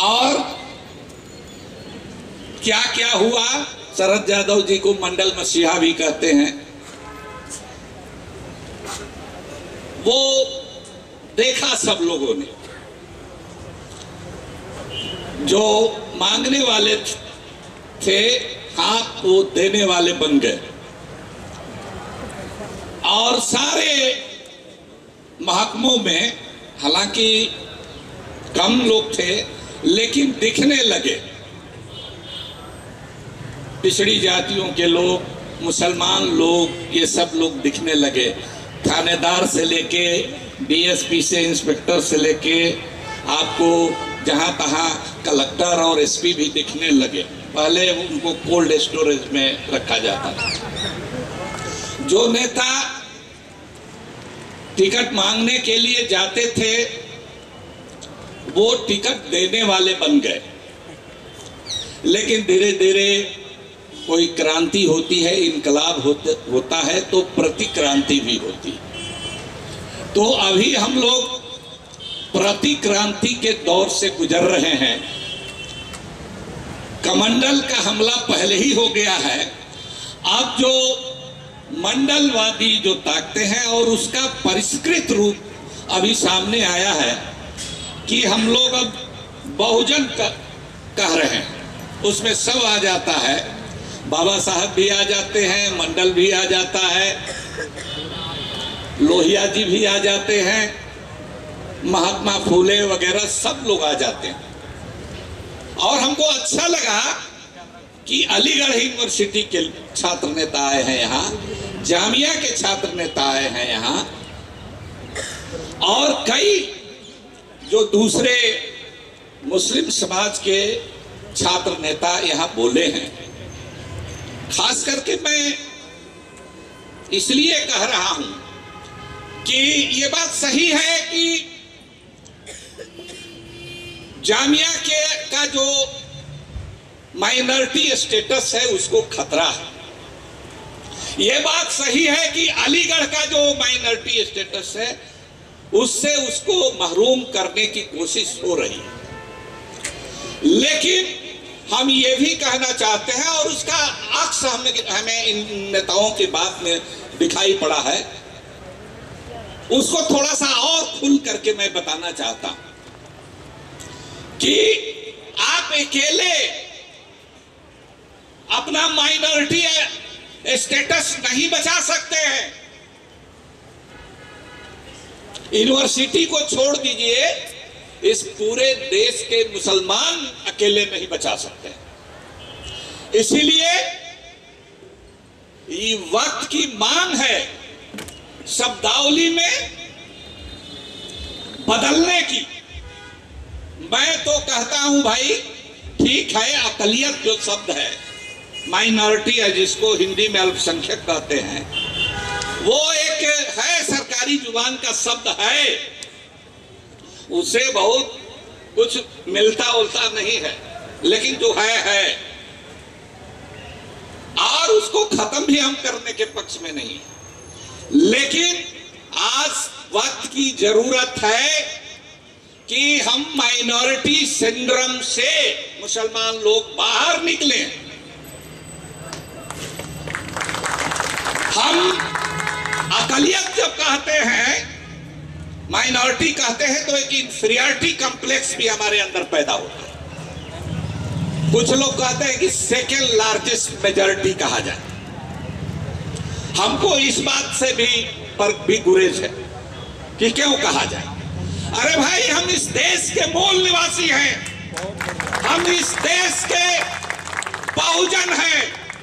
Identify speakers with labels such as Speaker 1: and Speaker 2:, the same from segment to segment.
Speaker 1: और क्या क्या हुआ, शरद यादव जी को मंडल मसीहा भी कहते हैं, वो देखा सब लोगों ने। जो मांगने वाले थे हाथ वो देने वाले बन गए, और सारे महकमों में हालांकि कम लोग थे लेकिन दिखने लगे। पिछड़ी जातियों के लोग, मुसलमान लोग, ये सब लोग दिखने लगे। थानेदार से लेके डीएसपी से, इंस्पेक्टर से लेके आपको जहां तहां कलेक्टर और एसपी भी दिखने लगे। पहले उनको कोल्ड स्टोरेज में रखा जाता था। जो नेता टिकट मांगने के लिए जाते थे वो टिकट देने वाले बन गए। लेकिन धीरे धीरे कोई क्रांति होती है, इनकलाब होता है तो प्रतिक्रांति भी होती। तो अभी हम लोग प्रतिक्रांति के दौर से गुजर रहे हैं। कमंडल का हमला पहले ही हो गया है। अब जो मंडलवादी जो ताकते हैं और उसका परिष्कृत रूप अभी सामने आया है कि हम लोग अब बहुजन कह रहे हैं, उसमें सब आ जाता है। बाबा साहब भी आ जाते हैं, मंडल भी आ जाता है, लोहिया जी भी आ जाते हैं, महात्मा फूले वगैरह सब लोग आ जाते हैं। और हमको अच्छा लगा कि अलीगढ़ यूनिवर्सिटी के छात्र नेता आए हैं यहाँ, जामिया के छात्र नेता आए हैं यहाँ, और कई जो दूसरे मुस्लिम समाज के छात्र नेता यहाँ बोले हैं। खास करके मैं इसलिए कह रहा हूं कि ये बात सही है कि जामिया का जो माइनॉरिटी स्टेटस है उसको खतरा है। ये बात सही है कि अलीगढ़ का जो माइनॉरिटी स्टेटस है उससे उसको महरूम करने की कोशिश हो रही है। लेकिन हम ये भी कहना चाहते हैं, और उसका अक्स हमें इन नेताओं की बात में दिखाई पड़ा है, उसको थोड़ा सा और खुल करके मैं बताना चाहता हूं कि आप अकेले अपना माइनॉरिटी स्टेटस नहीं बचा सकते हैं। यूनिवर्सिटी को छोड़ दीजिए, इस पूरे देश के मुसलमान अकेले नहीं बचा सकते। इसीलिए ये वक्त की मांग है शब्दावली में बदलने की। मैं तो कहता हूं भाई, ठीक है, अकलियत जो शब्द है, माइनॉरिटी है, जिसको हिंदी में अल्पसंख्यक कहते हैं, वो एक है, सरकारी जुबान का शब्द है, उसे बहुत कुछ मिलता उलता नहीं है, लेकिन जो है। और उसको खत्म भी हम करने के पक्ष में नहीं है। लेकिन आज वक्त की जरूरत है कि हम माइनॉरिटी सिंड्रोम से मुसलमान लोग बाहर निकलें। हम अकलियत जब कहते हैं, माइनॉरिटी कहते हैं, तो एक इंफीरियरिटी कॉम्प्लेक्स भी हमारे अंदर पैदा होता है। कुछ लोग कहते हैं कि सेकेंड लार्जेस्ट मेजॉरिटी कहा जाए। हमको इस बात से भी गुरेज है कि क्यों कहा जाए। अरे भाई, हम इस देश के मूल निवासी हैं, हम इस देश के बहुजन हैं,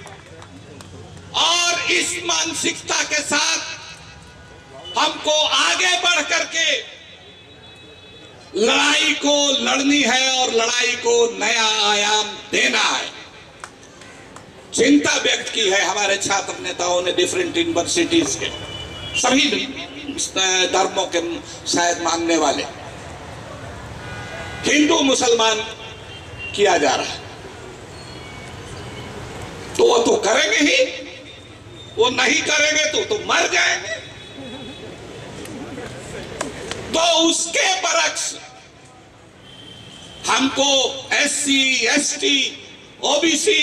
Speaker 1: और इस मानसिकता के साथ हमको आगे बढ़ करके लड़ाई को लड़नी है और लड़ाई को नया आयाम देना है। चिंता व्यक्त की है हमारे छात्र नेताओं ने, डिफरेंट यूनिवर्सिटीज के सभी धर्मों के शायद मानने वाले, हिंदू मुसलमान किया जा रहा है, तो वो तो करेंगे ही, वो नहीं करेंगे तो मर जाएंगे। तो उसके बरक्स हमको SC, ST, OBC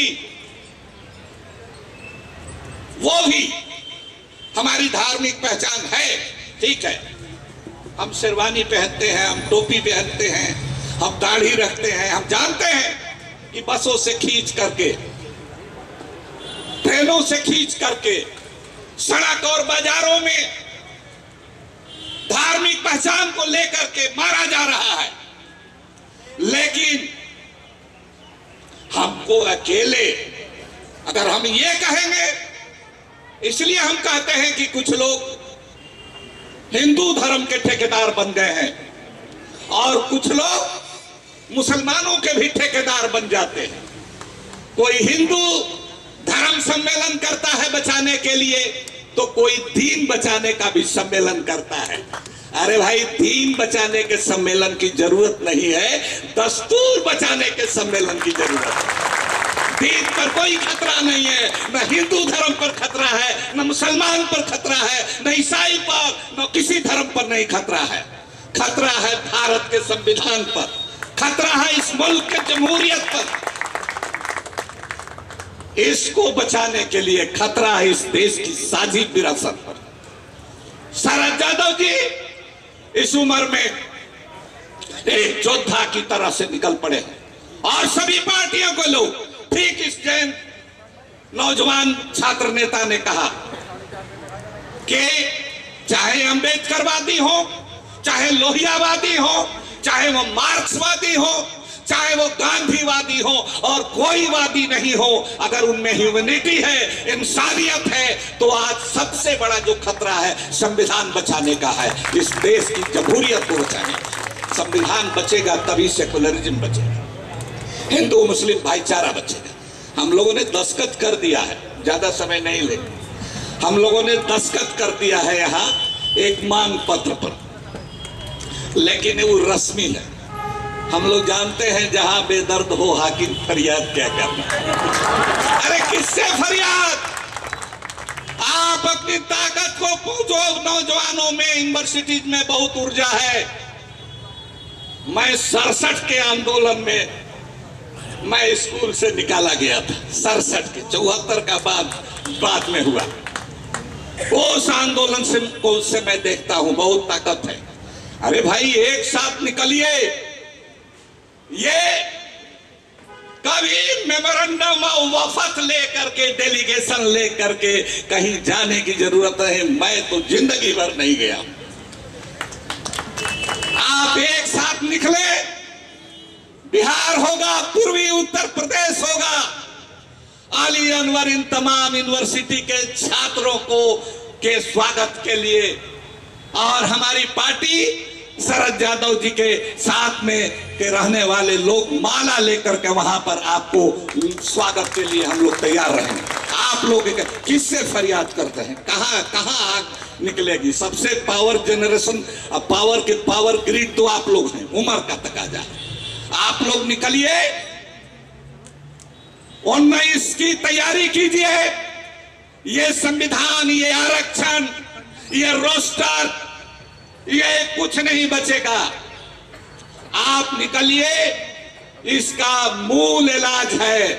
Speaker 1: वो भी हमारी धार्मिक पहचान है, ठीक है। हम शेरवानी पहनते हैं, हम टोपी पहनते हैं, हम दाढ़ी रखते हैं। हम जानते हैं कि बसों से खींच करके, ट्रेनों से खींच करके, सड़क और बाजारों में धार्मिक पहचान को लेकर के मारा जा रहा है। लेकिन हमको अकेले अगर हम ये कहेंगे, इसलिए हम कहते हैं कि कुछ लोग हिंदू धर्म के ठेकेदार बन गए हैं और कुछ लोग मुसलमानों के भी ठेकेदार बन जाते हैं। कोई हिंदू धर्म सम्मेलन करता है बचाने के लिए, तो कोई दीन बचाने का भी सम्मेलन करता है। अरे भाई, दीन बचाने के सम्मेलन की जरूरत नहीं है, दस्तूर बचाने के सम्मेलन की जरूरत है। दीन पर कोई खतरा नहीं है, न हिंदू धर्म पर खतरा है, न मुसलमान पर खतरा है, न ईसाई पर, न किसी धर्म पर नहीं खतरा है। खतरा है भारत के संविधान पर, खतरा है इस मुल्क के जमहूरियत पर। इसको बचाने के लिए खतरा है इस देश की साझी विरासत पर। शरद यादव जी इस उम्र में एक योद्धा की तरह से निकल पड़े हैं और सभी पार्टियों को लोग, ठीक इस जैन नौजवान छात्र नेता ने कहा कि चाहे अंबेडकरवादी हो, चाहे लोहियावादी हो, चाहे वो मार्क्सवादी हो, चाहे वो गांधीवादी हो और कोई वादी नहीं हो, अगर उनमें ह्यूमैनिटी है, इंसानियत है, तो आज सबसे बड़ा जो खतरा है संविधान बचाने का है, इस देश की जमहूरियत को बचाने का। संविधान बचेगा तभी सेकुलरिज्म बचेगा, हिंदू मुस्लिम भाईचारा बचेगा। हम लोगों ने दस्तखत कर दिया है, ज्यादा समय नहीं लेंगे। हम लोगों ने दस्तखत कर दिया है यहाँ एक मांग पत्र पर, लेकिन वो रस्मी है। हम लोग जानते हैं जहां बेदर्द हो हाकिम फरियाद क्या करना। अरे किससे फरियाद? आप अपनी ताकत को पूछो। नौजवानों में, यूनिवर्सिटीज में बहुत ऊर्जा है। मैं 67 के आंदोलन में मैं स्कूल से निकाला गया था, 67 के, 74 का बाद में हुआ। उस आंदोलन से मैं देखता हूं बहुत ताकत है। अरे भाई, एक साथ निकलिए। ये कभी मेमोरेंडम ऑफ वफात लेकर के, डेलीगेशन लेकर के कहीं जाने की जरूरत है। मैं तो जिंदगी भर नहीं गया। आप एक साथ निकले, बिहार होगा, पूर्वी उत्तर प्रदेश होगा, आली अनवर इन तमाम यूनिवर्सिटी के छात्रों को के स्वागत के लिए, और हमारी पार्टी शरद यादव जी के साथ में के रहने वाले लोग माला लेकर के वहां पर आपको स्वागत के लिए हम लोग तैयार रहेंगे। आप लोग किससे फरियाद करते हैं? कहां आग निकलेगी? सबसे पावर जनरेशन, पावर के पावर ग्रिड तो आप लोग हैं, उम्र का तकाजा है। आप लोग निकलिए, 19 की तैयारी कीजिए। ये संविधान, ये आरक्षण, ये रोस्टर, ये कुछ नहीं बचेगा। आप निकलिए, इसका मूल इलाज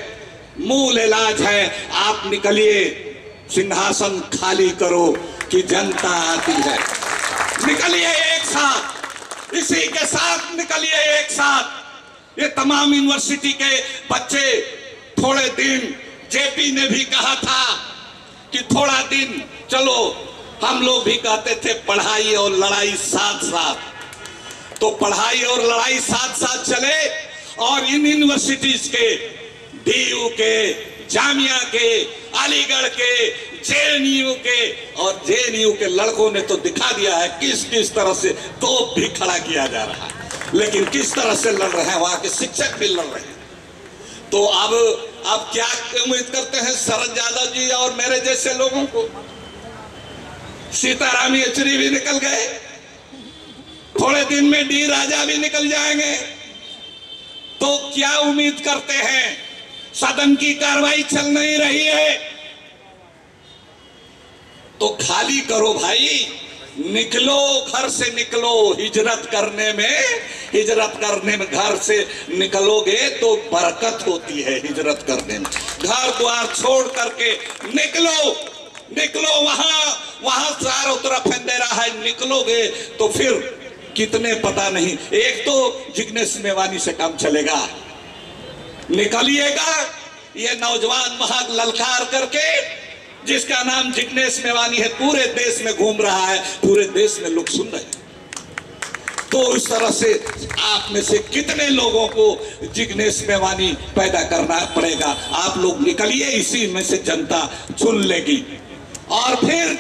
Speaker 1: है। आप निकलिए, सिंहासन खाली करो कि जनता आती है। निकलिए एक साथ, इसी के साथ निकलिए एक साथ। ये तमाम यूनिवर्सिटी के बच्चे, थोड़े दिन जेपी ने भी कहा था कि थोड़ा दिन चलो, हम लोग भी कहते थे पढ़ाई और लड़ाई साथ साथ, तो पढ़ाई और लड़ाई साथ साथ चले। और इन यूनिवर्सिटीज के, डीयू के, जामिया के, अलीगढ़ के, जेएनयू के, और जेएनयू के लड़कों ने तो दिखा दिया है किस किस तरह से तोप भी खड़ा किया जा रहा है, लेकिन किस तरह से लड़ रहे हैं, वहां के शिक्षक भी लड़ रहे हैं। तो अब क्या उम्मीद करते हैं शरद यादव जी और मेरे जैसे लोगों को? सीताराम येचुरी भी निकल गए, थोड़े दिन में डी राजा भी निकल जाएंगे, तो क्या उम्मीद करते हैं? सदन की कार्रवाई चल नहीं रही है तो खाली करो भाई। निकलो, घर से निकलो, हिजरत करने में घर से निकलोगे तो बरकत होती है। हिजरत करने में घर द्वार छोड़ करके निकलो, वहां चारों तरफ अंधेरा है, निकलोगे तो फिर कितने पता नहीं। एक तो जिग्नेश मेवानी से काम चलेगा, निकलिएगा। ये नौजवान वहां ललकार करके, जिसका नाम जिग्नेश मेवानी है, पूरे देश में घूम रहा है, पूरे देश में लोग सुन रहे हैं। तो इस तरह से आप में से कितने लोगों को जिग्नेश मेवानी पैदा करना पड़ेगा। आप लोग निकलिए, इसी में से जनता चुन लेगी। और फिर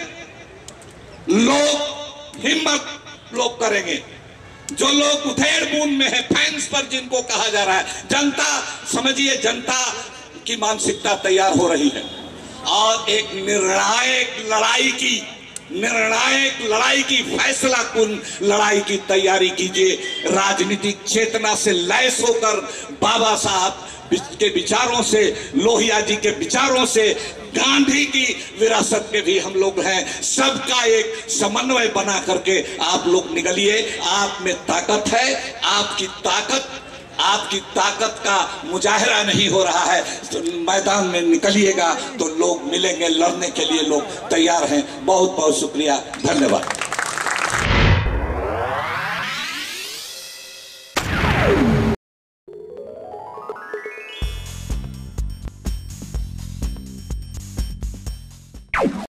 Speaker 1: लोग हिम्मत लोग करेंगे, जो लोग उधेड़ बूंद में है, फैंस पर जिनको कहा जा रहा है, जनता समझिए, जनता की मानसिकता तैयार हो रही है और एक निर्णायक लड़ाई की फैसला कुन लड़ाई की तैयारी कीजिए। राजनीतिक चेतना से लैस होकर, बाबा साहब के विचारों से, लोहिया जी के विचारों से, गांधी की विरासत के भी हम लोग हैं, सबका एक समन्वय बना करके आप लोग निकलिए। आप में ताकत है, आपकी ताकत का मुजाहरा नहीं हो रहा है, तो मैदान में निकलिएगा तो लोग मिलेंगे, लड़ने के लिए लोग तैयार हैं। बहुत बहुत शुक्रिया, धन्यवाद।